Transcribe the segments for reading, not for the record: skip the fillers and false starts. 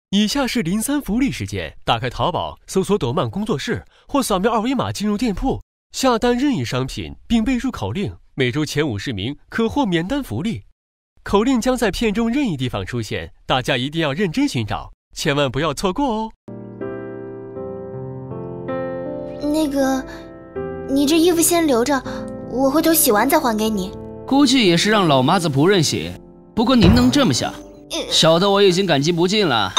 以下是03福利时间，打开淘宝，搜索朵曼工作室，或扫描二维码进入店铺，下单任意商品，并备注口令，每周前50名可获免单福利。口令将在片中任意地方出现，大家一定要认真寻找，千万不要错过哦。 那个，你这衣服先留着，我回头洗完再还给你。 估计也是让老妈子仆人洗，不过您能这么想，小的我已经感激不尽了。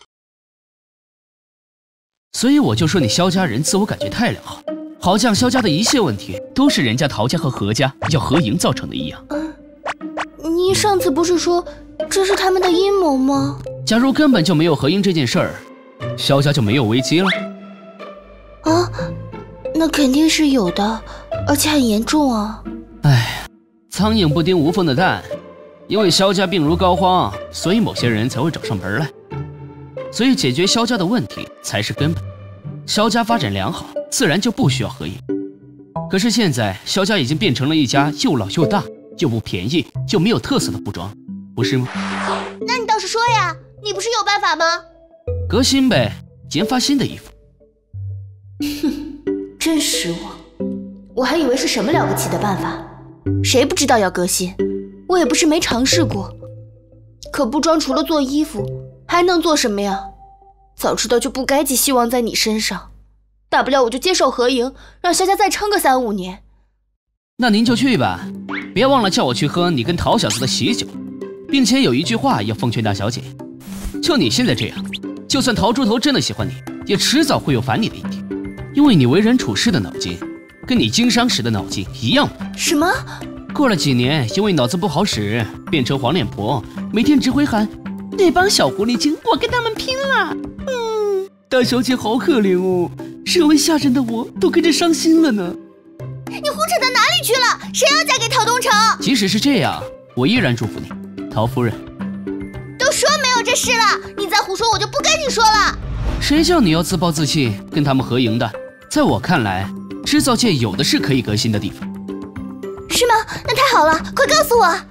所以我就说你萧家人自我感觉太良好，好像萧家的一切问题都是人家陶家和何家要合营造成的一样。 你上次不是说这是他们的阴谋吗？ 假如根本就没有合营这件事儿，萧家就没有危机了。 啊，那肯定是有的，而且很严重啊。 唉，苍蝇不叮无缝的蛋，因为萧家病入膏肓，所以某些人才会找上门来。所以解决萧家的问题才是根本。萧家发展良好，自然就不需要合营。可是现在萧家已经变成了一家又老又大又不便宜又没有特色的服装，不是吗？ 那你倒是说呀，你不是有办法吗？ 革新呗，研发新的衣服。 哼，真失望，我还以为是什么了不起的办法，谁不知道要革新？我也不是没尝试过。可布庄除了做衣服还能做什么呀？早知道就不该寄希望在你身上，大不了我就接受合营，让萧家再撑个3、5年。 那您就去吧，别忘了叫我去喝你跟陶小子的喜酒，并且有一句话要奉劝大小姐，就你现在这样，就算陶猪头真的喜欢你，也迟早会有烦你的一天，因为你为人处事的脑筋跟你经商时的脑筋一样笨。 什么？ 过了几年，因为脑子不好使，变成黄脸婆，每天只会喊那帮小狐狸精，我跟他们拼了。大小姐好可怜哦，身为下人的我都跟着伤心了呢。 你胡扯到哪里去了？谁要嫁给陶东城？ 即使是这样，我依然祝福你，陶夫人。 都说没有这事了，你再胡说我就不跟你说了。 谁叫你要自暴自弃跟他们合营的？在我看来，制造界有的是可以革新的地方。 是吗？那太好了，快告诉我。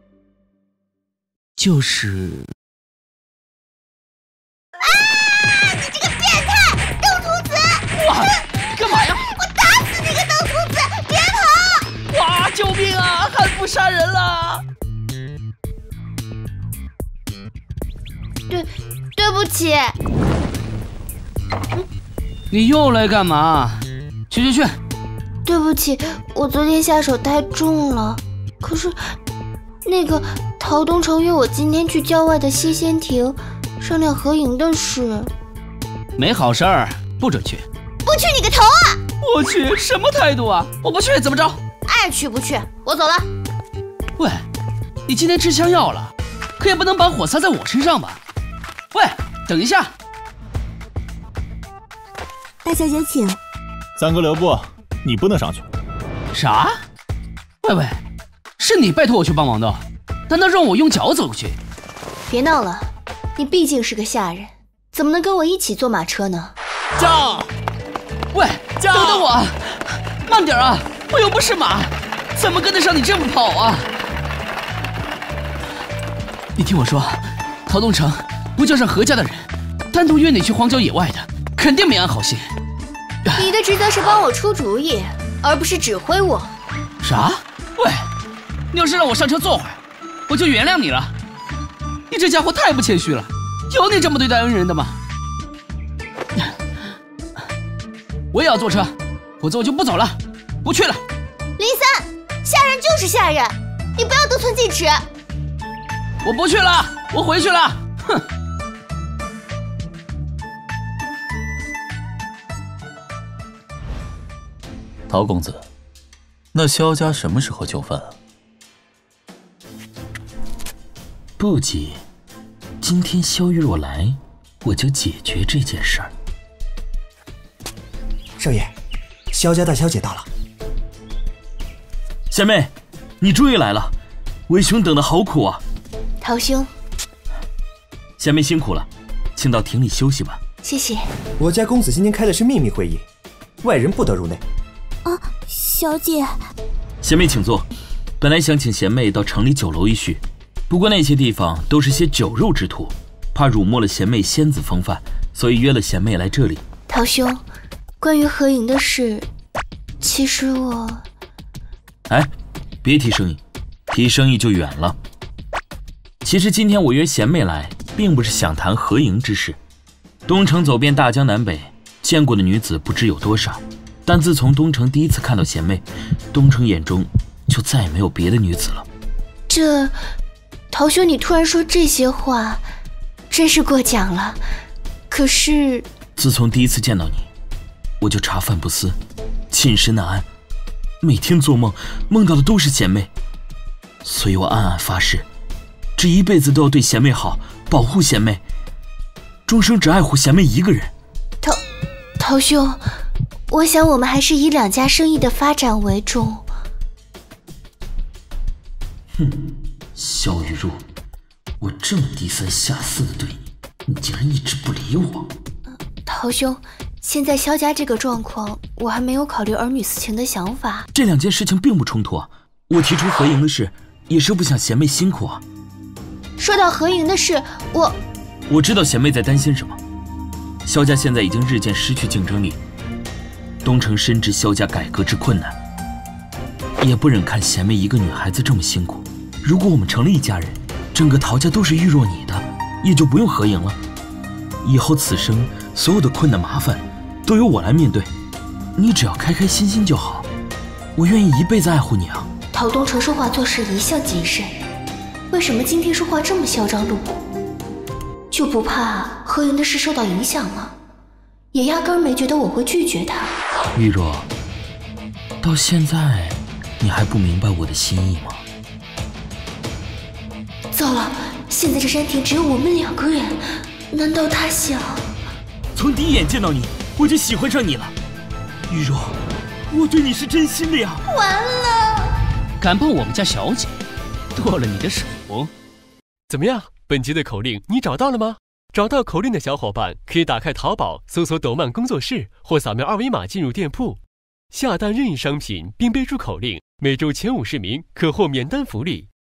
就是你这个变态邓秃子！ 哇，干嘛呀？ 我打死你个邓秃子！别跑！ 哇，救命啊！汉服杀人了！ 对不起。 你又来干嘛？去！ 对不起，我昨天下手太重了。可是，那个陶东城约我今天去郊外的西仙亭商量合营的事。 没好事儿，不准去。 不去你个头啊！ 我去，什么态度啊？我不去怎么着？ 爱去不去，我走了。 喂，你今天吃枪药了，可也不能把火撒在我身上吧？喂，等一下。 大小姐请。 三哥留步，你不能上去。 啥？喂，是你拜托我去帮忙的，难道让我用脚走过去？ 别闹了，你毕竟是个下人，怎么能跟我一起坐马车呢？ 驾！ 喂，等等我，慢点啊！我又不是马，怎么跟得上你这么跑啊？你听我说，陶东城不叫上何家的人，单独约你去荒郊野外的，肯定没安好心。 你的职责是帮我出主意，而不是指挥我。 啥？喂，你要是让我上车坐会儿，我就原谅你了。你这家伙太不谦虚了，有你这么对待恩人的吗？我也要坐车，否则我就不走了，不去了。 林三，下人就是下人，你不要得寸进尺。 我不去了，我回去了。哼。 陶公子，那萧家什么时候就范啊？ 不急，今天萧约我来，我就解决这件事儿。 少爷，萧家大小姐到了。 贤妹，你终于来了，为兄等得好苦啊。 陶兄， 贤妹辛苦了，请到亭里休息吧。 谢谢。 我家公子今天开的是秘密会议，外人不得入内。 啊，小姐。 贤妹请坐。本来想请贤妹到城里酒楼一叙，不过那些地方都是些酒肉之徒， 怕辱没了贤妹仙子风范，所以约了贤妹来这里。 陶兄，关于合营的事，其实我…… 哎，别提生意，提生意就远了。其实今天我约贤妹来，并不是想谈合营之事。东城走遍大江南北，见过的女子不知有多少，但自从东城第一次看到贤妹，东城眼中就再也没有别的女子了。 这，陶兄，你突然说这些话，真是过奖了。可是， 自从第一次见到你，我就茶饭不思，寝食难安，每天做梦，梦到的都是贤妹，所以我暗暗发誓，这一辈子都要对贤妹好，保护贤妹，终生只爱护贤妹一个人。 陶兄，我想我们还是以两家生意的发展为重。 哼，萧玉茹，我这么低三下四的对你，你竟然一直不理我。 陶兄，现在萧家这个状况，我还没有考虑儿女私情的想法。 这两件事情并不冲突啊，我提出合营的事，也是不想贤妹辛苦啊。 说到合营的事，我知道贤妹在担心什么。萧家现在已经日渐失去竞争力，东城深知萧家改革之困难，也不忍看贤妹一个女孩子这么辛苦。如果我们成了一家人，整个陶家都是玉若你的，也就不用合营了。以后此生所有的困难麻烦都由我来面对，你只要开开心心就好。我愿意一辈子爱护你啊。 陶东城说话做事一向谨慎，为什么今天说话这么嚣张露骨？就不怕合营的事受到影响吗？也压根儿没觉得我会拒绝他。 玉若，到现在你还不明白我的心意吗？ 糟了，现在这山田只有我们两个人，难道他想…… 从第一眼见到你，我就喜欢上你了。玉若，我对你是真心的呀。 完了！ 敢碰我们家小姐，剁了你的手！ 怎么样？本集的口令你找到了吗？找到口令的小伙伴可以打开淘宝搜索斗漫工作室，或扫描二维码进入店铺，下单任意商品并备注口令，每周前50名可获免单福利。